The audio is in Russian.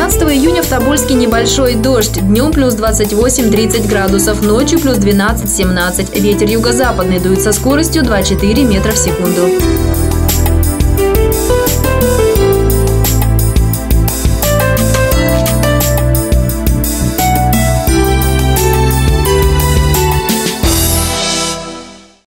12 июня в Тобольске небольшой дождь. Днем плюс 28-30 градусов, ночью плюс 12-17. Ветер юго-западный дует со скоростью 2,4 метра в секунду.